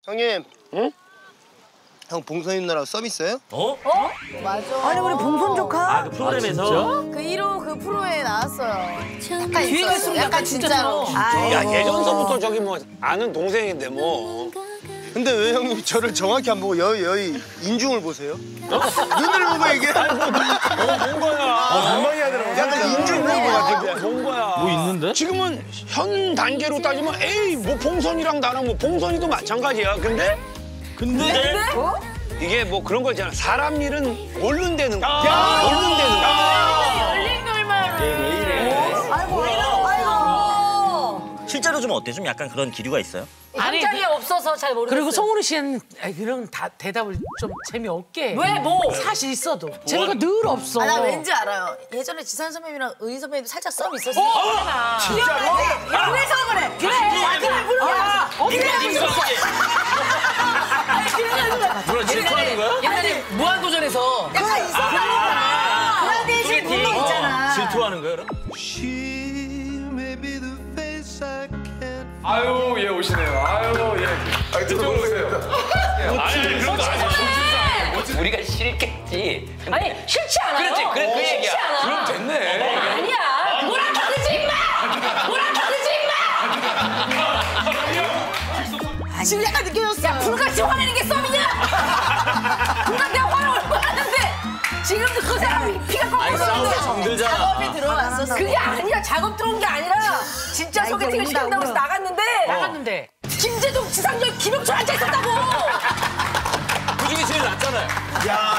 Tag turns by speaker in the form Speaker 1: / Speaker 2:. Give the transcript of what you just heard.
Speaker 1: 형님. 응? 형 봉선 누나랑 썸 있어요?
Speaker 2: 어?
Speaker 3: 맞아.
Speaker 4: 아니 우리 봉선 조카?
Speaker 2: 그 프로그램에서?
Speaker 3: 그 1호 그 프로에 나왔어요. 약간
Speaker 5: 뒤에
Speaker 3: 있었어.
Speaker 5: 갈수록
Speaker 3: 약간 진짜로.
Speaker 6: 야, 예전서부터 저기 뭐 아는 동생인데 뭐.
Speaker 1: 근데 왜 형님 저를 정확히 안 보고 여의 인중을 보세요? 눈을 보고 얘기해.
Speaker 6: 본 거야.
Speaker 1: 엉망이 하더라고. 약간 인중 보고 가지고.
Speaker 6: 본 거야.
Speaker 2: 뭐 있는데?
Speaker 6: 지금은 현 단계로 따지면 에이 뭐 봉선이랑 나랑 뭐 봉선이도 마찬가지야. 근데 이게 뭐 그런 거 있잖아. 사람 일은 모른다는 거. 모른다는 거.
Speaker 5: 열린 결말을.
Speaker 2: 왜 이래?
Speaker 4: 아이고.
Speaker 7: 실제로 좀 어때? 좀 약간 그런 기류가 있어요?
Speaker 5: 현장에 없어서 잘 모르겠어요.
Speaker 8: 그리고 성훈이 씨는 그런 대답을 좀 재미없게.
Speaker 5: 왜 뭐?
Speaker 8: 사실 있어도 재미가 늘 없어.
Speaker 3: 나 왠지 알아요. 예전에 지산 선배님이랑 은희 선배님도 살짝 썸 있었어.
Speaker 5: 진짜로?
Speaker 3: 그래서 그래.
Speaker 5: 그래.
Speaker 2: 누나 질투하는 거야?
Speaker 5: 옛날에 무한도전에서
Speaker 3: 약간 있었다니까. 그런 대신 분노 있잖아.
Speaker 2: 질투하는 거야, 그럼?
Speaker 9: 아유, 얘 오시네요. 아유, 예. 이쪽으로 오세요. 아니, 그런 거 아니야.
Speaker 10: 우리가 싫겠지.
Speaker 5: 아니 싫지 않아요.
Speaker 10: 그렇지, 그래 그 얘기야.
Speaker 5: 싫지 않아.
Speaker 9: 그럼 됐네.
Speaker 5: 아니야. 뭐라 터지지 임마. 뭐라 터지지 임마.
Speaker 3: 지금 약간 느껴졌어.
Speaker 5: 야 불같이 화내는 게 썸이냐? 불같이 내가 화를 얼마나 하는데 지금도 그 사람이 피가 꺾여
Speaker 2: 싸우면 정들잖아.
Speaker 3: 작업이 들어왔었어.
Speaker 5: 그게 아니야. 작업 들어온 게 아니라 진짜 소개팅을 시킨다고 해서 나갔는데 김재동, 지상렬, 김영철 앉아 있었다고.
Speaker 2: 그 중에 제일 낫잖아요.
Speaker 1: 야.